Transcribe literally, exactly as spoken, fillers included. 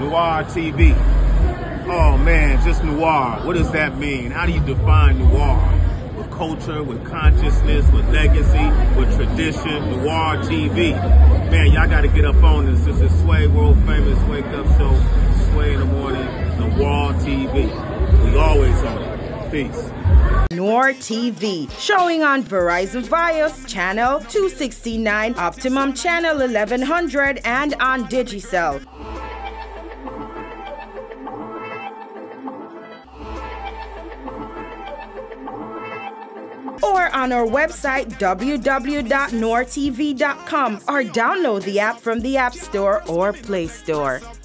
Noir T V. Oh man, just noir. What does that mean? How do you define noir? With culture, with consciousness, with legacy, with tradition. Noir T V. Man, y'all got to get up on this. This is Sway, world famous wake up show. Sway in the morning. Noir T V. We always on it. Peace. NoireTV, showing on Verizon Fios channel two sixty-nine, Optimum channel eleven hundred, and on Digicel. Or on our website w w w dot noire t v dot com, or download the app from the App Store or Play Store.